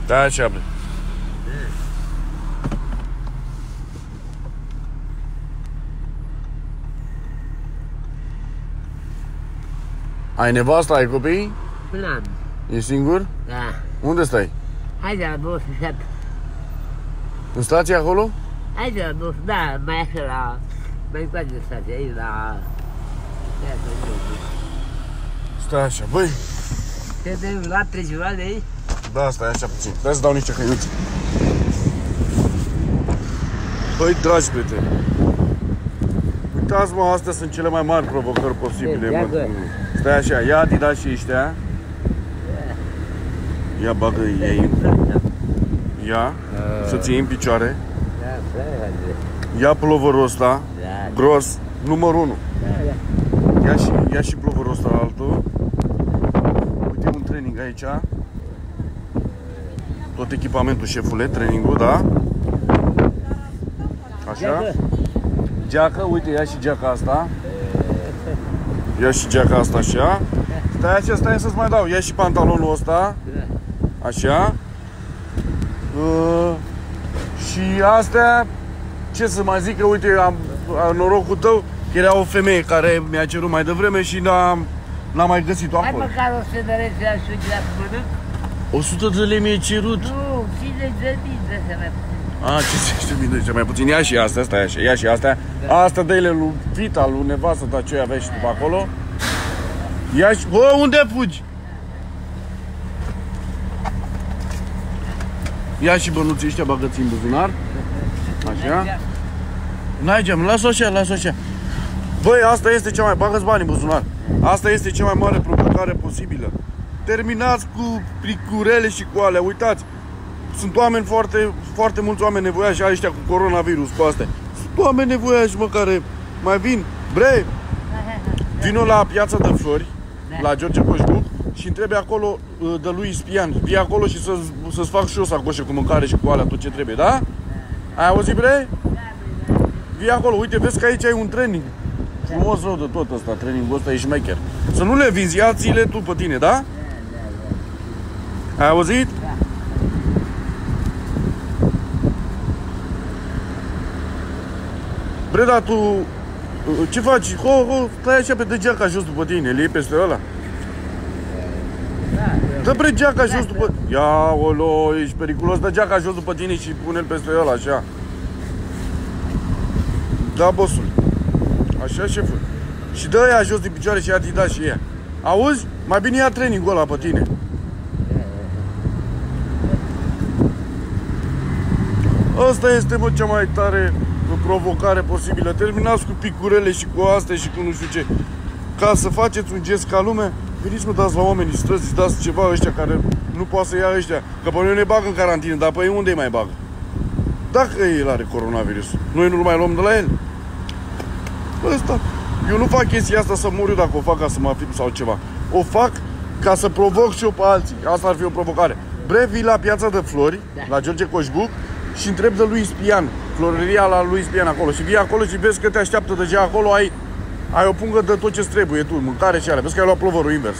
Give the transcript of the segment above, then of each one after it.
Da, așa, bre. Ai nevasta, ai copii? N-am. E singur? Da. Unde stai? Hai de la 27. În stație acolo? Hai de la 27, da, mai așa la... Mai încoace de stație, aici la... Stai așa, băi. Te de la ceva de aici? Da, stai așa puțin. Trebuie să dau niște căiuți. Băi, dragi prieteni, uitați-mă, astea sunt cele mai mari provocări posibile, mă. Stai așa, ia Adidas și ăștia. Ia bagă ei. Ia, să-ți iei în picioare. Ia plovărul ăsta, gros, numărul 1. Ia și plovărul ăsta altul. Uite un training aici. Tot echipamentul, șefule, trainingul, da? Așa. Geacă, uite, ia și geaca asta. Ia și geaca asta, așa. Stai așa, stai să-ți mai dau. Ia și pantalonul ăsta. Așa. Și astea, ce să mai zic, că uite, am norocul tău că era o femeie care mi-a cerut mai devreme și n-am mai găsit-o acolo. Hai măcar 100 de lei să ia și la mănânc. 100 de lei mi-ai cerut? Nu, 50 de mii de să mai puțin. A, 50 de mii de mai puțin. Ia și astea, stai așa, ia și astea. Asta dă-le lui Vita, lui nevastă, dar ce aveai și tu pe acolo. Ia și... Bă, unde fugi? Ia și bănuții ăștia, bagă-ți în buzunar. Așa. N-ai geam, lasă-o așa, lasă-o așa. Băi, asta este cea mai... Bagă-ți bani în buzunar. Asta este cea mai mare provocare posibilă. Terminați cu plicurele și cu alea, uitați. Sunt oameni foarte mulți oameni nevoiași ăștia cu coronavirus, cu astea. Sunt oameni nevoiași, mă, care mai vin. Bre, vino la Piața de Flori, la George Coșbuc și întrebi acolo de lui Spian. Vii acolo și să-ți fac și eu sacoșe cu mâncare și cu alea, tot ce trebuie, da? Ai auzit, bre? Vii acolo, uite, vezi că aici ai un training. Frumos rău de tot ăsta, trainingul ăsta e șmecher. Să nu le vinzi, ia ți-le tu pe tine, da? Ai auzit? Bre, dar tu ce faci? Stai așa pe de geaca jos după tine, le iei peste ăla. Dă bre geaca jos după... Ia, olo, ești periculos, dă geaca jos după tine și pune-l peste ăla, așa. Da, bossul. Așa, șeful. Și dă aia jos din picioare și ia Adidas și ea. Auzi? Mai bine ia trainingul ăla pe tine. Asta este, mă, cea mai tare provocare posibilă. Terminați cu picurele și cu astea și cu nu știu ce. Ca să faceți un gest ca lume, veniți, mă, dați la oamenii străzi, dați ceva ăștia care nu poate să ia ăștia. Că pe noi ne bagă în carantină, dar pe ei unde îi mai bagă? Dacă el are coronavirus, noi nu mai luăm de la el? Ăsta. Eu nu fac chestia asta să mor eu dacă o fac ca să mă film sau ceva. O fac ca să provoc și eu pe alții. Asta ar fi o provocare. Bre, vii la Piața de Flori, la George Coșbuc și întreb de lui Spian, floreria la lui Spian acolo. Și vii acolo și vezi că te așteaptă deja acolo, ai o pungă de tot ce trebuie tu, mâncare și alea. Vezi că ai luat plovărul invers.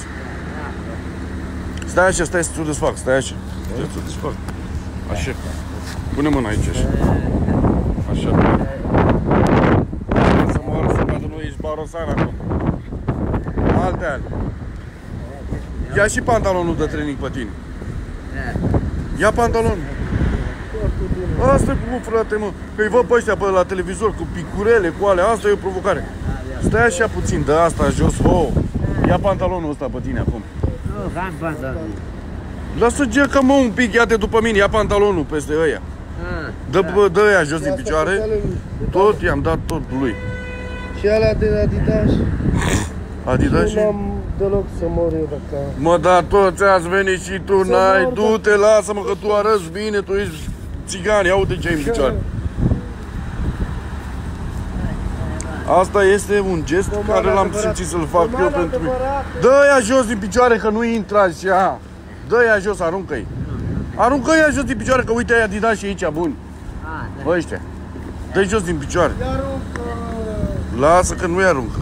Stai așa, stai să-ți o desfac, stai așa. Stai să-ți o desfac. Așa. Pune mâna aici, așa. Așa. Să mă arăt să vadă, nu ești barosan acum. Alte ale. Ia și pantalonul de training pe tine. Ia pantalonul. Asta e cu, frate, mă. Că-i văd pe ăștia la televizor cu picurele, cu alea. Asta e o provocare. Stai așa puțin, dă asta jos. Ia pantalonul ăsta pe tine acum. Nu, am pantalonul. Lasă geaca, mă, un pic, ia-te după mine, ia pantalonul peste ăia. Dă ăia jos din picioare. Tot i-am dat tot lui. Și alea de Adidas. Adidas? Nu am deloc să mor eu dacă... Mă, dar toți ați venit și tu n-ai. Du-te, lasă-mă că tu arăți bine, tu ești țigan, ia uite ce ai în picioare. Asta este un gest care l-am simțit să-l fac eu pentru mine. Dă-i jos din picioare că nu intră așa. Dă-i jos, aruncă-i. Aruncă-i jos din picioare că uite ai Adidas și aici, bun. Bă, ăștia. Dă-i jos din picioare. Lasă că nu-i aruncă.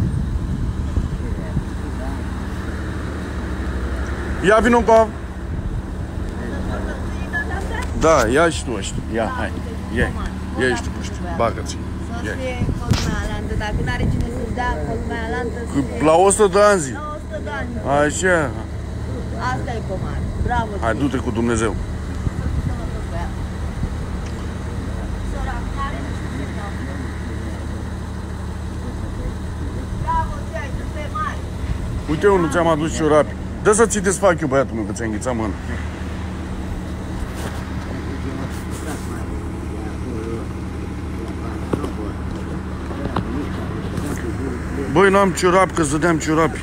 Ia vino cu Da, ia și tu ăștia. Ia, hai. Ia. Ia și tu pe ăștia. Bagă-ți. Să fie în colmea alantă, dacă n-are cine să-ți dea colmea alantă, să fie La 100 de ani zi. la 100 de ani. Așa. Asta e comar. Bravo. Hai, du-te cu Dumnezeu. Bravo, ți-ai, tu pe mare. Uite unul ți-am adus ciorapi. Dă să ți desfac eu, băiatul meu, că ți-a înghițat mâna. Băi, n-am ciorapi, că zădeam ciorapi.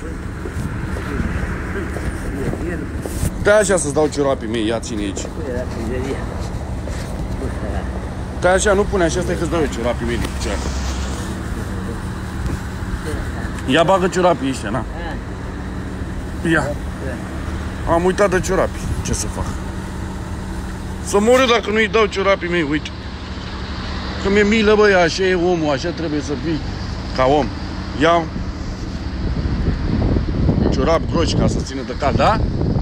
Stai așa să-ți dau ciorapii mei, ia ține aici. Stai așa, nu pune așa, stai că-ți dau eu ciorapii mei din picioare. Ia bagă ciorapii ăștia, na. Ia. Am uitat de ciorapi. Ce să fac? Să mor eu dacă nu-i dau ciorapii mei, uite. Că mi-e milă, băi, așa e omul, așa trebuie să fii ca om. Ia ciorap groși ca să țină de cal, da?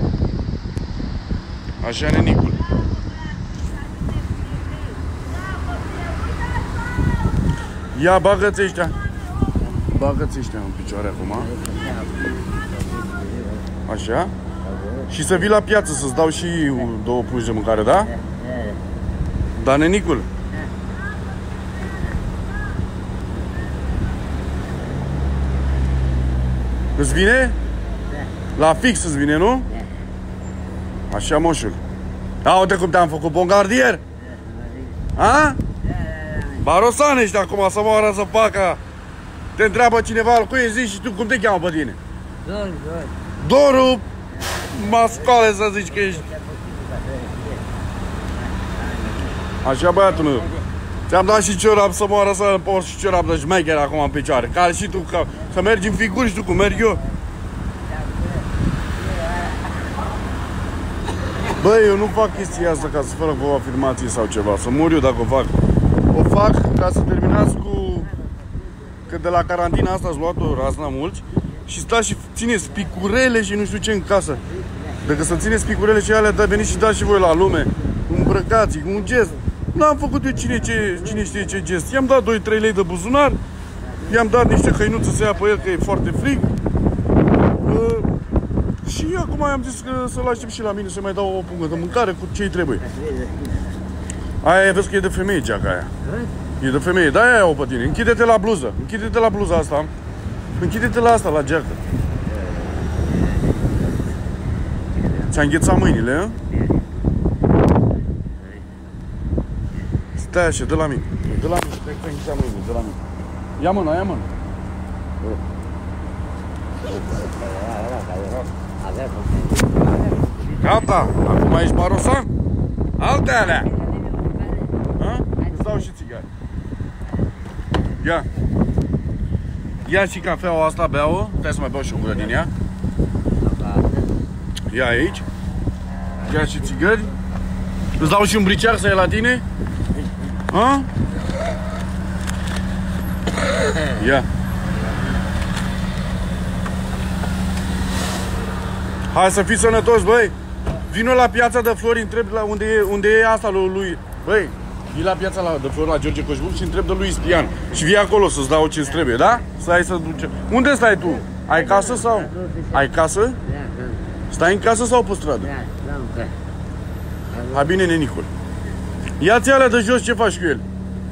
Așa, nenicul. Ia, bagă-ți ăștia. Bagă-ți ăștia în picioare acum. Așa. Și să vii la piață să-ți dau și 2 pungi de mâncare, da? Da, nenicul? Îți vine? La fix îți vine, nu? Așa, moșul. Da, uite cum te-am făcut bombardier. A? Barosan ești acum să moară să facă. Te întreabă cineva al cui zici și tu cum te cheamă pe tine? Doru Mascale să zici că ești. Așa, băiatul meu. Ți-am dat și ciorap să moară să poți și ciorap de șmecher acum în picioare. Ca și tu, ca să mergi în figuri și tu cum merg eu. Băi, eu nu fac chestia asta ca să fără vouă afirmații sau ceva. Să mor eu dacă o fac. O fac ca să terminați cu... Că de la carantina asta ați luat o razna mulți și stați și țineți picurele și nu știu ce în casă. Dacă să țineți picurele și alea, dar veniți și dați și voi la lume. Îmbrăcați, cu un gest. N-am făcut eu cine știe ce gest. I-am dat 2-3 lei de buzunar. I-am dat niște hăinuțe să ia pe el, că e foarte frig. Și acum am zis că să-l aștept și la mine să mai dau o pungă de mâncare cu ce-i trebuie. Aia, vezi că e de femeie geaca aia. E de femeie, de-aia iau pe tine. Închide-te la bluză. Închide-te la bluza asta. Închide-te la asta, la geacă. Ți-a înghețat mâinile, a? Stai așa, dă la mine. Dă la mine, ți-a înghețat mâinile, dă la mine. Ia mâna, ia mâna. Gata, acum ești barosan? Alte alea. Îți dau și țigare. Ia. Ia și cafeaua asta, bea-o. Stai să mai beau și o gură din ea. Ia aici. Ia și țigări. Îți dau și un briceag să e la tine. Ha? Ia. Hai să fii sănătos, băi. Vino la piața de flori, întreb la unde e asta lui. Băi, vii la piața de flori la George Coșbuc și întreb de lui Spian. Și vii acolo să-ți dau ce-ți trebuie, da? Să ai să duce. Unde stai tu? Ai casă sau? Ai casă? Stai în casă sau pe stradă? Hai bine, nenicul. Ia-ți alea de jos, ce faci cu el?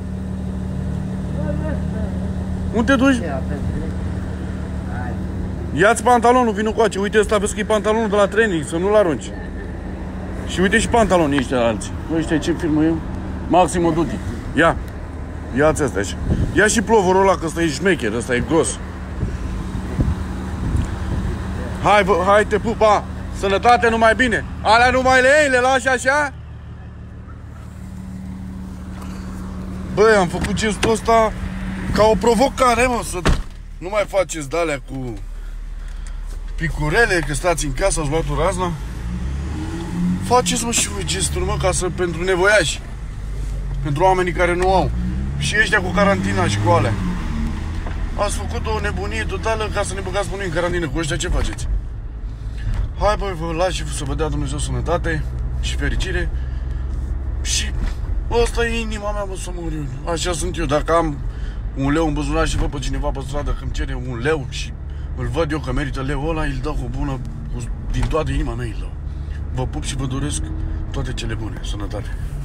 Unde te duci? Ia-ți pantalonul, vino coace. Uite ăsta, vezi că e pantalonul de la training, să nu-l arunci. Și uite și pantalonii ăștia alții. Băi, știi ce firmă e? Maximo Duty. Ia. Ia-ți astea așa. Ia și plovorul ăla, că ăsta e șmecher, ăsta e gros. Hai, bă, hai, te pupa. Sănătate, numai bine. Alea numai le iei, le lași așa? Băi, am făcut gestul ăsta ca o provocare, mă, să nu mai faceți de-alea cu picurele, că stați în casă, ați luat o razna. Faceți, mă, și voi gesturi, mă, ca să, pentru nevoiași. Pentru oamenii care nu au. Și ăștia cu carantina și cu alea. Ați făcut o nebunie totală ca să ne băgați pe noi în carantină. Cu ăștia ce faceți? Hai, băi, vă las și să vă dea Dumnezeu sănătate și fericire. Și asta e inima mea, mă, să mor eu. Așa sunt eu. Dacă am un leu în buzunar și văd pe cineva pe stradă că îmi cere un leu și îl văd eu că merită leu ăla, îl dau cu bună, din toată inima mea îl dau. Vă pup și vă doresc toate cele bune. Sănătate!